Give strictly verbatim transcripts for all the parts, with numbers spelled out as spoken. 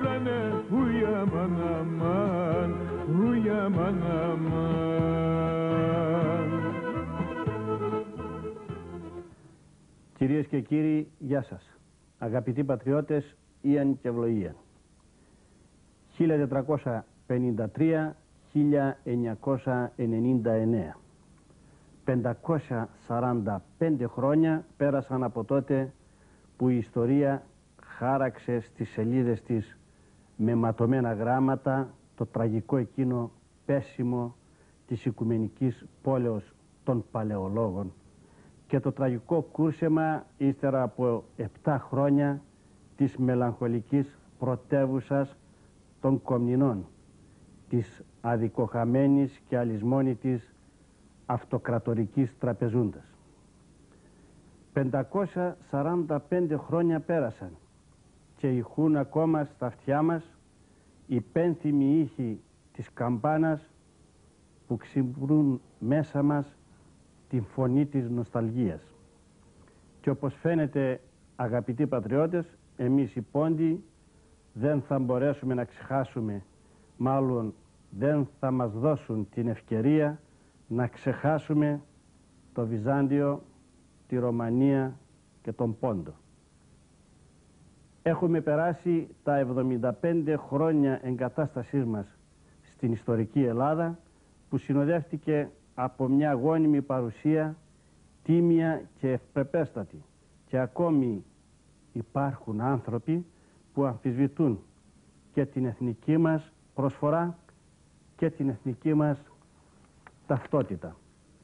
Λένε ουι αμάν αμάν, ουι αμάν αμάν. Κυρίες και κύριοι, γεια σας. Αγαπητοί πατριώτες, Ιαν και ευλογία. χίλια τετρακόσια πενήντα τρία με χίλια εννιακόσια ενενήντα εννέα. πεντακόσια σαράντα πέντε χρόνια πέρασαν από τότε που η ιστορία χάραξε στις σελίδες της με ματωμένα γράμματα το τραγικό εκείνο πέσιμο της Οικουμενικής Πόλεως των Παλαιολόγων και το τραγικό κούρσεμα ύστερα από επτά χρόνια της μελαγχολικής πρωτεύουσας των Κομνηνών, της αδικοχαμένης και αλυσμόνητης αυτοκρατορικής τραπεζούντας. πεντακόσια σαράντα πέντε χρόνια πέρασαν και ηχούν ακόμα στα αυτιά μας οι πένθυμοι ήχοι της καμπάνας που ξυπνούν μέσα μας την φωνή της νοσταλγίας. Και όπως φαίνεται, αγαπητοί πατριώτες, εμείς οι Πόντιοι δεν θα μπορέσουμε να ξεχάσουμε, μάλλον δεν θα μας δώσουν την ευκαιρία να ξεχάσουμε το Βυζάντιο, τη Ρωμανία και τον Πόντο. Έχουμε περάσει τα εβδομήντα πέντε χρόνια εγκατάστασής μας στην ιστορική Ελλάδα, που συνοδεύτηκε από μια γόνιμη παρουσία τίμια και ευπρεπέστατη, και ακόμη υπάρχουν άνθρωποι που αμφισβητούν και την εθνική μας προσφορά και την εθνική μας ταυτότητα.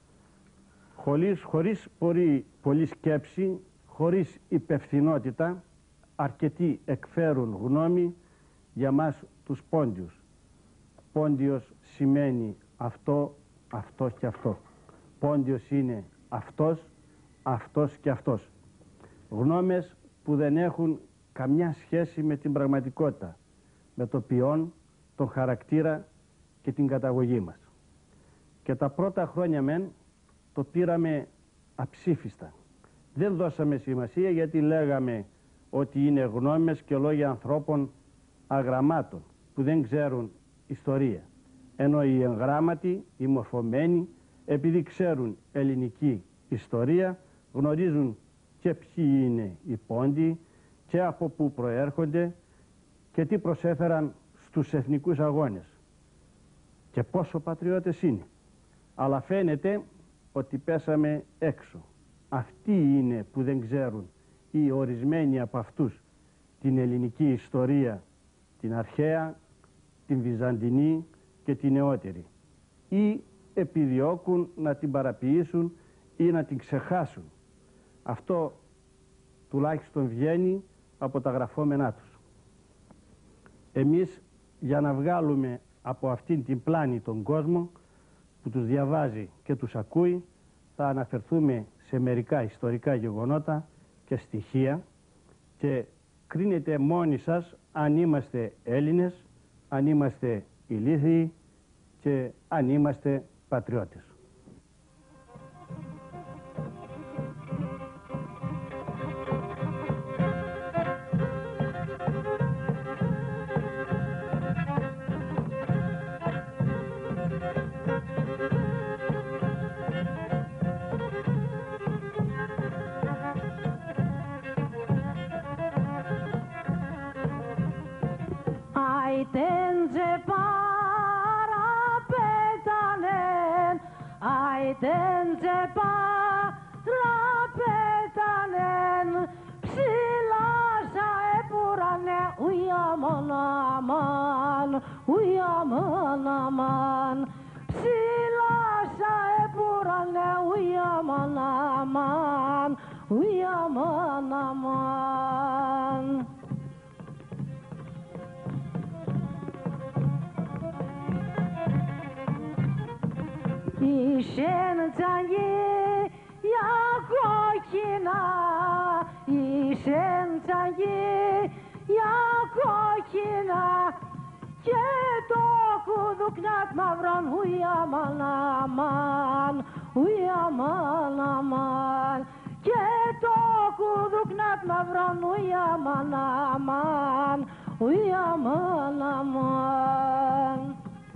Χωρίς, χωρίς πολύ, πολύ σκέψη, χωρίς υπευθυνότητα, αρκετοί εκφέρουν γνώμη για μας τους Πόντιους. Πόντιος σημαίνει αυτό, αυτό και αυτό. Πόντιος είναι αυτός, αυτός και αυτός. Γνώμες που δεν έχουν καμιά σχέση με την πραγματικότητα, με το ποιόν, τον χαρακτήρα και την καταγωγή μας. Και τα πρώτα χρόνια μεν το πήραμε αψήφιστα. Δεν δώσαμε σημασία, γιατί λέγαμε ότι είναι γνώμες και λόγια ανθρώπων αγραμμάτων που δεν ξέρουν ιστορία. Ενώ οι εγγράμματοι, οι μορφωμένοι, επειδή ξέρουν ελληνική ιστορία, γνωρίζουν και ποιοι είναι οι Πόντιοι και από πού προέρχονται και τι προσέφεραν στους εθνικούς αγώνες και πόσο πατριώτες είναι. Αλλά φαίνεται ότι πέσαμε έξω. Αυτοί είναι που δεν ξέρουν, ή ορισμένοι από αυτούς, την ελληνική ιστορία, την αρχαία, την βυζαντινή και την νεότερη, ή επιδιώκουν να την παραποιήσουν ή να την ξεχάσουν. Αυτό τουλάχιστον βγαίνει από τα γραφόμενά τους. Εμείς, για να βγάλουμε από αυτήν την πλάνη τον κόσμο που τους διαβάζει και τους ακούει, θα αναφερθούμε σε μερικά ιστορικά γεγονότα και στοιχεία και κρίνετε μόνοι σας αν είμαστε Έλληνες, αν είμαστε ηλίθιοι και αν είμαστε πατριώτες. Άιτεντζε παραπέτανεν, άιτεντζε παραπέτανεν, ψηλά σα επουρανε, ουι αμάν αμάν, ουι αμάν αμάν, ψηλά σα επουρανε, ουι αμάν αμάν, ουι αμάν αμάν. Η σεντζαγή για κόκκινα, η σεντζαγή για κόκκινα και το κουδουκνάκ μαυρών, ουι αμάν αμάν, ουι αμάν αμάν, και το κουδουκνάκ μαυρών, ουι αμάν αμάν, uy aman aman.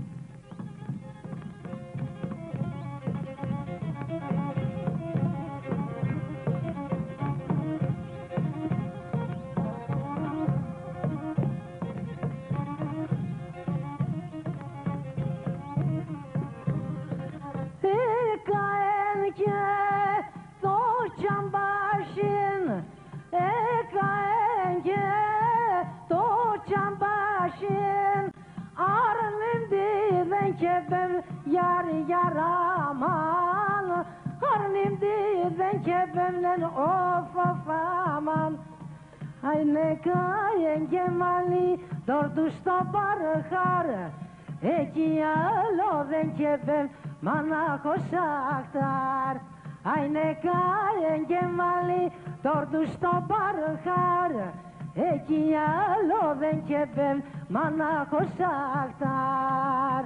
Yar yaraman Harnim diden kebemlen of of aman Ayne kayen gemali Dorduş da barhar Eki aloven kebem Mana koşaktar Ayne kayen gemali Dorduş da barhar Eki aloven kebem Mana koşaktar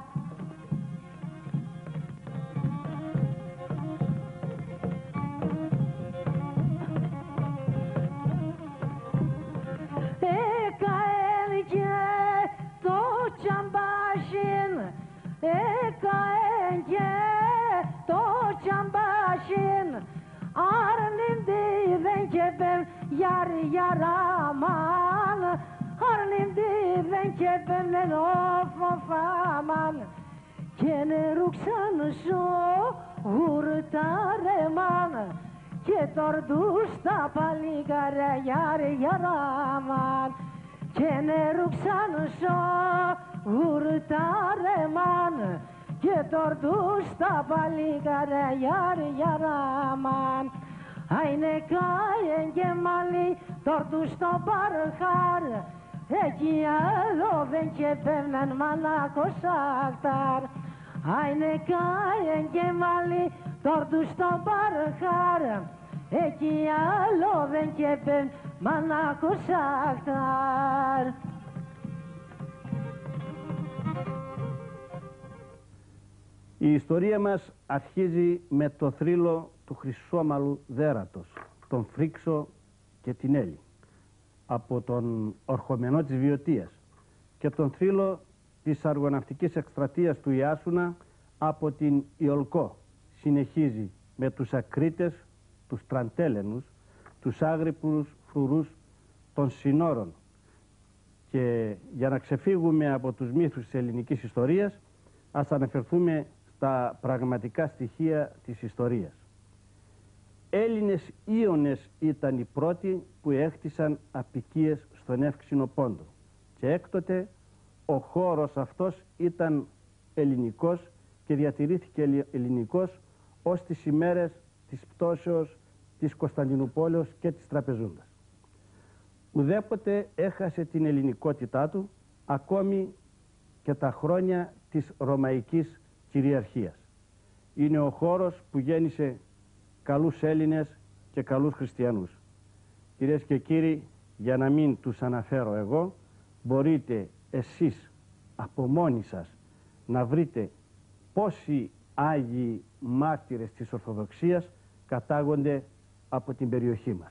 Yar yaraman Harnim diven kebemlen of of aman Kene ruksan şo hurtareman Ke tordusta paligare yar yaraman Kene ruksan şo hurtareman Ke tordusta paligare yar yaraman Ayne kayen gemali tordu στο barhar Εκεί aloven kebemlen mana koşaktar Ayne kayen gemali tordu στο barhar Εκεί aloven kebem mana koşaktar. Η ιστορία μας αρχίζει με το θρύλο του χρυσόμαλου δέρατος, τον Φρίξο και την Έλλη, από τον ορχομενό της Βιωτίας, και τον θρύλο της αργοναυτικής εκστρατείας του Ιάσουνα από την Ιολκό. Συνεχίζει με τους Ακρίτες, τους Τραντέλενους, τους άγρυπνους φρουρούς των συνόρων. Και για να ξεφύγουμε από τους μύθους της ελληνικής ιστορίας, ας αναφερθούμε στα πραγματικά στοιχεία της ιστορίας. Έλληνες Ίωνες ήταν οι πρώτοι που έχτισαν αποικίες στον Εύξηνο Πόντο, και έκτοτε ο χώρος αυτός ήταν ελληνικός και διατηρήθηκε ελληνικός ως τις ημέρες της πτώσεως της Κωνσταντινούπολης και της Τραπεζούντας. Ουδέποτε έχασε την ελληνικότητά του, ακόμη και τα χρόνια της Ρωμαϊκής κυριαρχίας. Είναι ο χώρος που γέννησε καλούς Έλληνες και καλούς χριστιανούς. Κυρίες και κύριοι, για να μην τους αναφέρω εγώ, μπορείτε εσείς από μόνοι σας να βρείτε πόσοι Άγιοι μάρτυρες της Ορθοδοξίας κατάγονται από την περιοχή μας.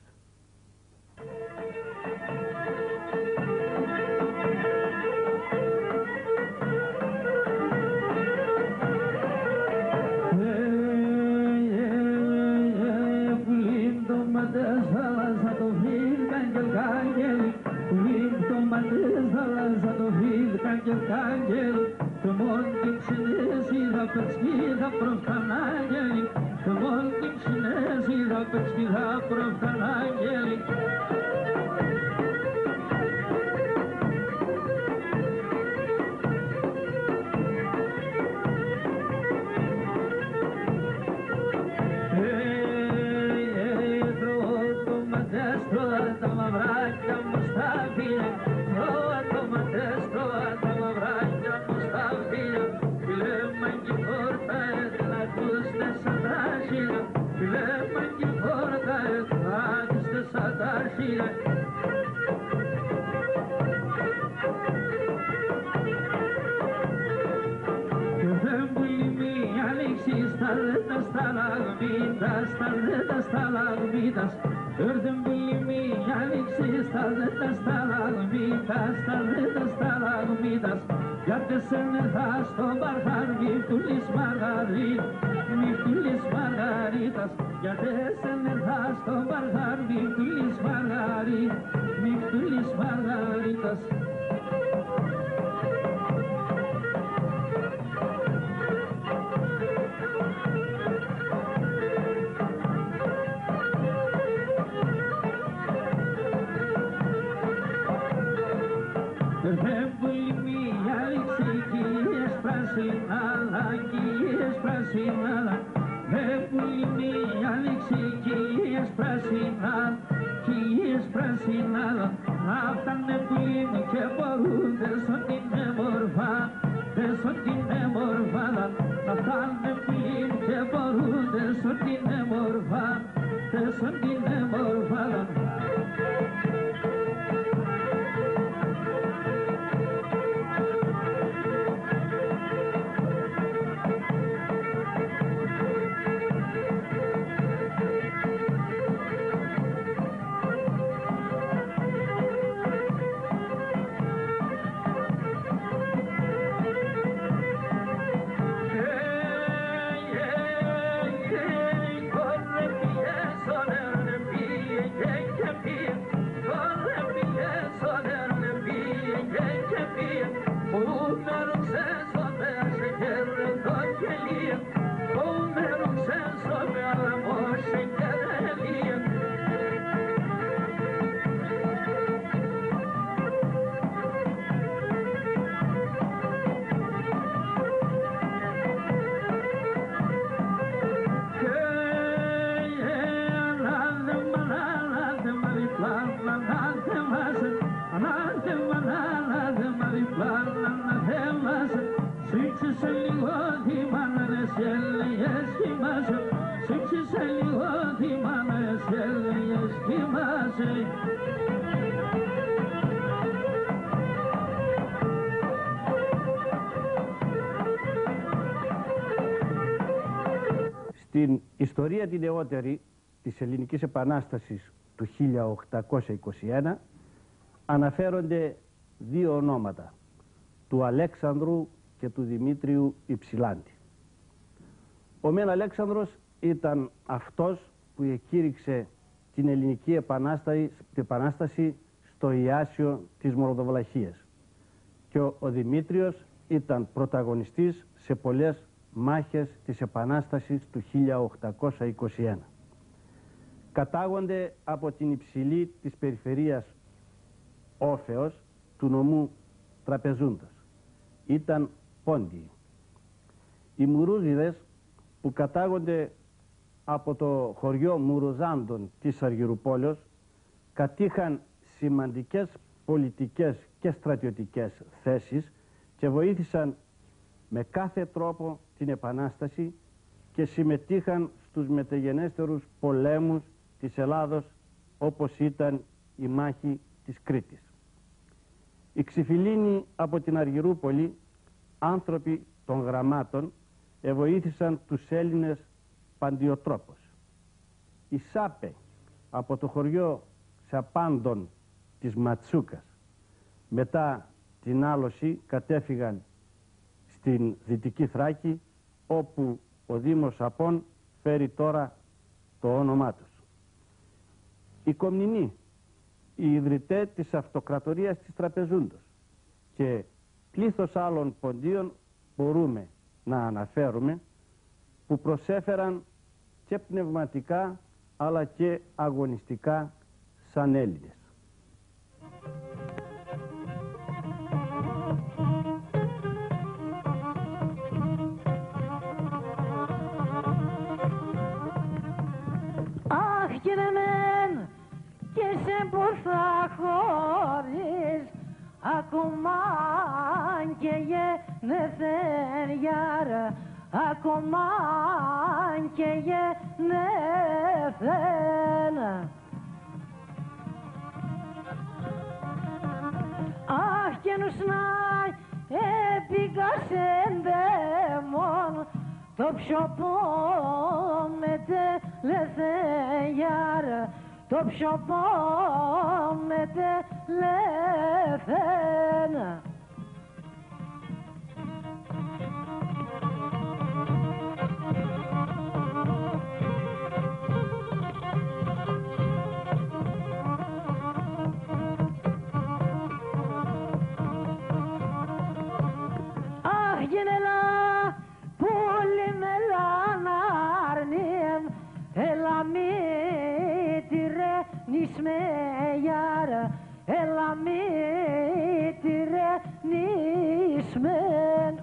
Stalagmitas, stalagmitas, stalagmitas, Gördüm bilimi yaliksi stazetas talagmitas, stazetas talagmitas. Yardesene tas tobarhar virtulis margarit, virtulis margaritas. Yardesene tas tobarhar virtulis margarit, virtulis margaritas. Στην ιστορία την νεότερη της Ελληνικής Επανάστασης του χίλια οκτακόσια είκοσι ένα αναφέρονται δύο ονόματα, του Αλέξανδρου και του Δημήτριου Υψηλάντη. Ο μεν Αλέξανδρος ήταν αυτός που εκήρυξε την Ελληνική Επανάσταση, επανάσταση στο Ιάσιο της Μορδοβλαχίας και ο, ο Δημήτριος ήταν πρωταγωνιστής σε πολλές μάχες της Επανάστασης του χίλια οκτακόσια είκοσι ένα. Κατάγονται από την υψηλή της περιφερείας Όφεως του νομού Τραπεζούντος. Ήταν πόντιοι. Οι Μουρούζιδες που κατάγονται από το χωριό Μουροζάντων της Αργυρουπόλεως κατήχαν σημαντικές πολιτικές και στρατιωτικές θέσεις και βοήθησαν με κάθε τρόπο την Επανάσταση και συμμετείχαν στους μεταγενέστερους πολέμους της Ελλάδος, όπως ήταν η μάχη της Κρήτης. Οι Ξυφιλίνοι από την Αργυρούπολη, άνθρωποι των γραμμάτων, εβοήθησαν τους Έλληνες παντιοτρόπως. Οι Σάπε από το χωριό Σαπάντων της Ματσούκας, μετά την άλωση κατέφυγαν στην Δυτική Θράκη, όπου ο Δήμος Σαπών φέρει τώρα το όνομά τους. Οι Κομνηνοί, οι ιδρυτές της αυτοκρατορίας της Τραπεζούντος και πλήθος άλλων ποντίων μπορούμε να αναφέρουμε, που προσέφεραν και πνευματικά αλλά και αγωνιστικά σαν Έλληνες. Αχ κύριε μεν, και σε που θα χωρίς ακόμα και γεννηθεν γιάρα, ακόμα και γεννηθεν. Αχ και νουσνάει επικάσεν δαίμον, το πιο πω με τελεθεν γιάρα, το ψωπό με τελέφεν. Αχ γενελά πουλί με λανάρνιμ, έλα μη τυρε νησμεγιάρα, έλα μη τυρε νησμεν.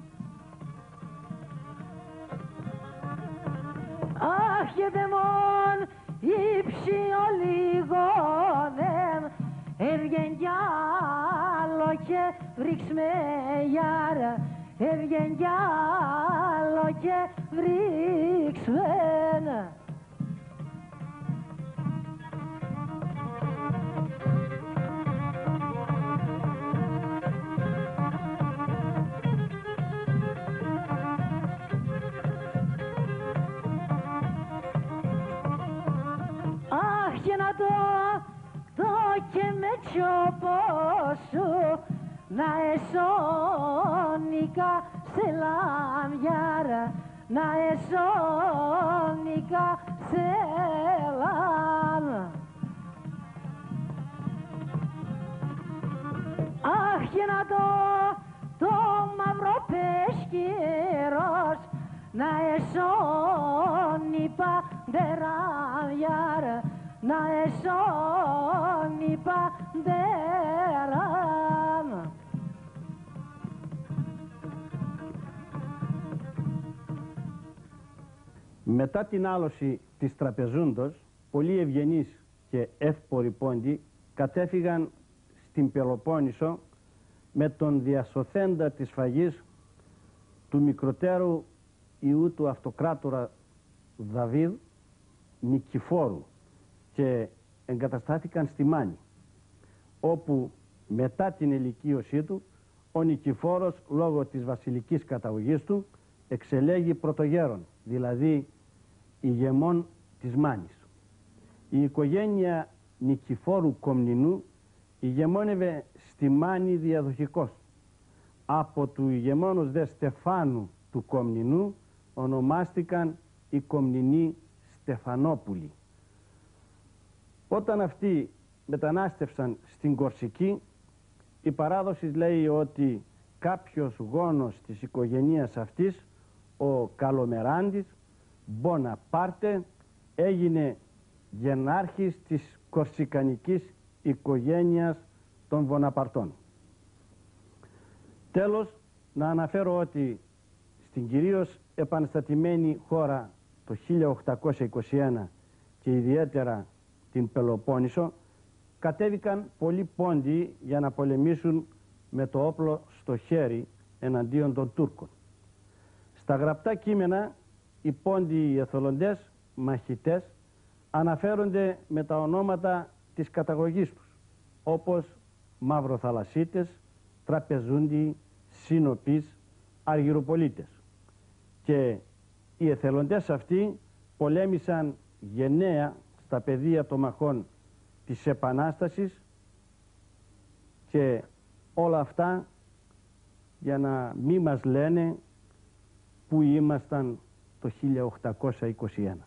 Αχ και δαιμόν ύψη ολιγόνεν, έβγεν κι άλλο και βρίξμεγιάρα, έβγεν κι άλλο και βρίξμεν. Αχ και να το, το και με τσιόπο σου, να εσώνικα σε λαμιάρα, να εσώνικα σε λαμ. Αχ και να το, το μαύρο πεσκυρός, να εσώνει παντεραμιάρα, να εσώνει παντεραμ. Μετά την άλωση της Τραπεζούντος, πολλοί ευγενείς και εύποροι πόντοι κατέφυγαν στην Πελοπόννησο με τον διασωθέντα της φαγής του μικροτέρου ιού του αυτοκράτορα Δαβίδ Νικηφόρου και εγκαταστάθηκαν στη Μάνη, όπου μετά την ηλικίωσή του ο Νικηφόρος λόγω της βασιλικής καταγωγής του εξελέγει πρωτογέρον, δηλαδή ηγεμόν της Μάνης. Η οικογένεια Νικηφόρου Κομνηνού ηγεμόνευε στη Μάνη διαδοχικώς. Από του ηγεμόνος δε Στεφάνου του Κομνηνού ονομάστηκαν οι Κομνηνοί Στεφανόπουλοι. Όταν αυτοί μετανάστευσαν στην Κορσική, η παράδοση λέει ότι κάποιος γόνος της οικογένειας αυτής, ο Καλομεράντης Μποναπάρτε, έγινε γενάρχης της κορσικανικής οικογένειας των Βοναπαρτών. Τέλος, να αναφέρω ότι στην κυρίως επαναστατημένη χώρα το χίλια οκτακόσια είκοσι ένα και ιδιαίτερα την Πελοπόννησο κατέβηκαν πολλοί πόντιοι για να πολεμήσουν με το όπλο στο χέρι εναντίον των Τούρκων. Στα γραπτά κείμενα οι πόντιοι εθελοντές μαχητές αναφέρονται με τα ονόματα της καταγωγής τους, όπως Μαυροθαλασσίτες, Τραπεζούντιοι, Σύνοπης, Αργυροπολίτες. Και οι εθελοντές αυτοί πολέμησαν γενναία στα πεδία των μαχών της Επανάστασης και όλα αυτά για να μην μας λένε που ήμασταν το χίλια οκτακόσια είκοσι ένα.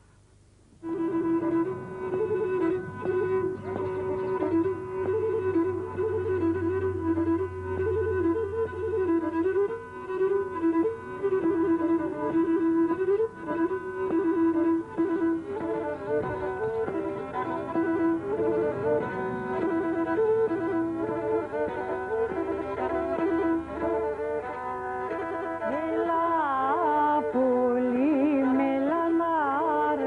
Έλα πουλί με λανάρ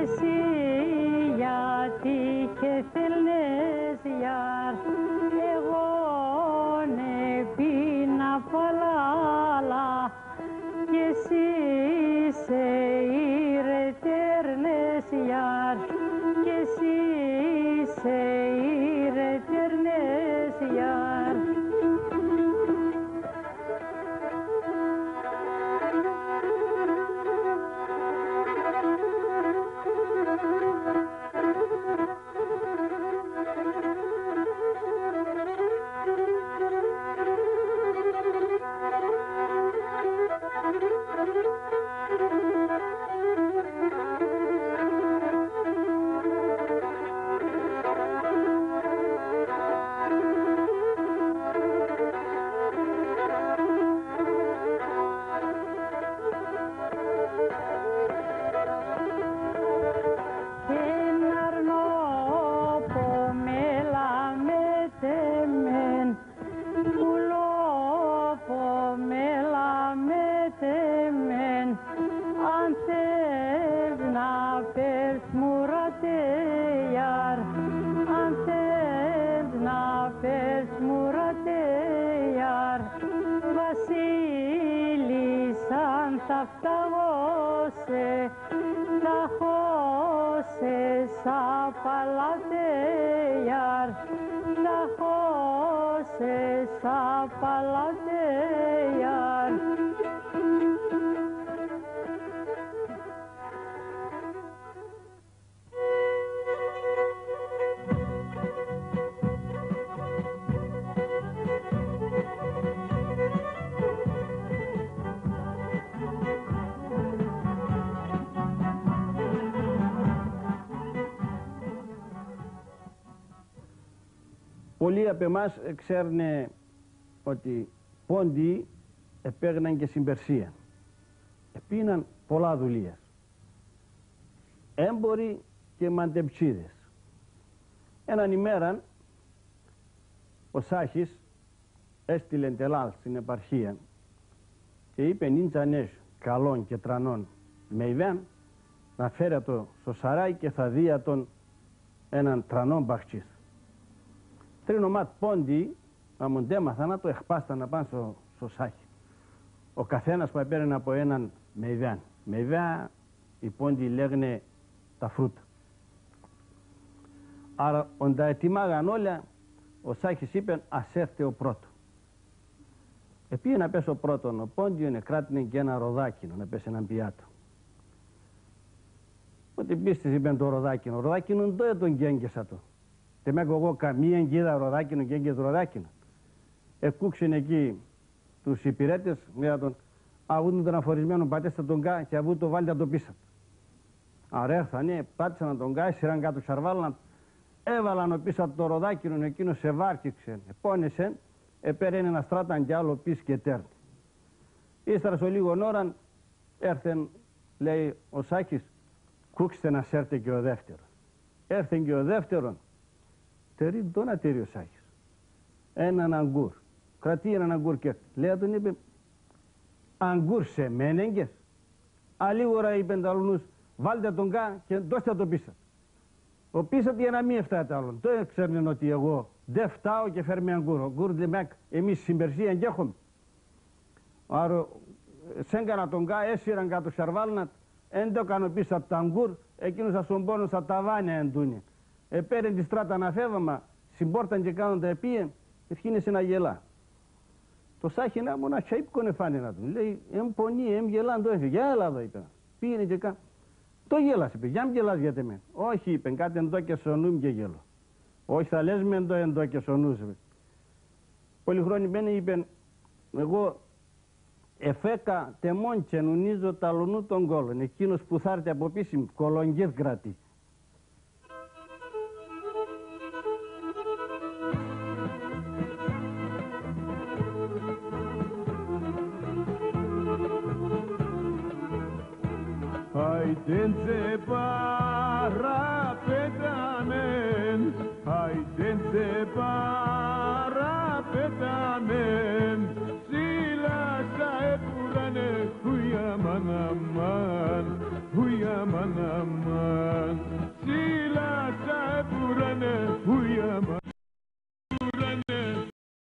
εσύ γιατί και θέλνες γιαρ, εγώ ναι πίνα παλάλα και εσύ σε ηρετέρνες γιαρ, και εσύ σε ηρετέρνες γιαρ. Πολλοί από εμάς ξέρουν ότι πόντιοι επέγναν και στην Περσία. Επίναν πολλά δουλείας. Έμποροι και μαντεψίδες. Έναν ημέραν ο Σάχης έστειλε τελάλ στην επαρχία και είπε νίντζανες καλών και τρανών με ιδέαν να φέρει το στο σαράι και θα δει τον έναν τρανόν μπαχτσίθ. Τρίνο μάτ πόντι, να μου ντέμαθα να το εχπάσταν να πάνε στο, στο Σάχη. Ο καθένας που έπαιρνε από έναν με ιδέαν. Με ιδέα οι πόντι λέγνε τα φρούτα. Άρα όντα ετοιμάγαν όλα, ο Σάχης είπε ας έρθει ο πρώτο. Επήγε να πέσει ο πρώτον, ο πόντιον κράτηνε και ένα ροδάκινο να πέσει έναν πιάτο. Ότι πίστης είπε το ροδάκινο, ο ροδάκινο δεν τον γέγγεσα το. Δεν με εγώ καμία γίδα ροδάκινο και έγκες ροδάκινο. Εκούξαν εκεί τους υπηρέτες, με τον αγούντον τον αφορισμένο πατέστε τον κα και αγού το βάλτε το πίσω. Άρα έρθανε, πάτησαν τον κα, σειράν κάτω σαρβάλαν, έβαλαν πίσω από το ροδάκινο, εκείνο σε βάρκηξε, πόνεσεν, επέραινε ένα στράταν κι άλλο πίσω και τέρνει. Ύστερα στο λίγον ώραν έρθεν, λέει ο Σάκης, κούξτε να σέρτε και ο δεύτερος. Έρθεν και ο δεύτερον, τερί τον ατήρει ο Σάχης. Έναν αγκούρ. Κρατεί έναν αγκούρ και λέει τον είπε αγκούρ σε μένεγγες. Αλίγορα είπεν τα άλλους βάλτε τον κα και δώστε το πίσω. Ο πίσω για να μην φτάτε άλλον. Το ξέρουν ότι εγώ δεν φτάω και φέρνει αγκούρ. Ο γκούρ δεν μέκ εμείς στην Περσία εγκέχομαι. Άρα σέγκανα τον κα έσυραν κάτω σαρβάλνατ εν το κάνω πίσω από τα αγκούρ εκείνος θα στον πόνο στα ταβάνια εντούνε. Επέρεν τη στράτα να φεύγαμε, συμπόρταν και κάνουν τα επίε, ευχήνεσαι να γελά. Το Σάχη να μου να τσαίπκονε φάνε να του. Λέει, εμ πονεί, εμ γελάν το έφυγε. Για έλα εδώ, είπε. Πήγαινε και καν. Το γέλασε, είπε. Για μ γελάς γιατί με. Όχι, είπε, κάτι εντό και σονούμ και γέλο. Όχι, θα λες με εντό εντό και σονούς, είπε. Πολλοί χρόνοι μένει, είπε, εγώ εφέκα τεμόν και νουνίζω ταλονού των κόλων. Εκείνος που θα έρθει από πίσω, κολογγιές κρατεί. Haidense parapetamen, haidense parapetamen, sila sa epurane huya manaman, huya manaman.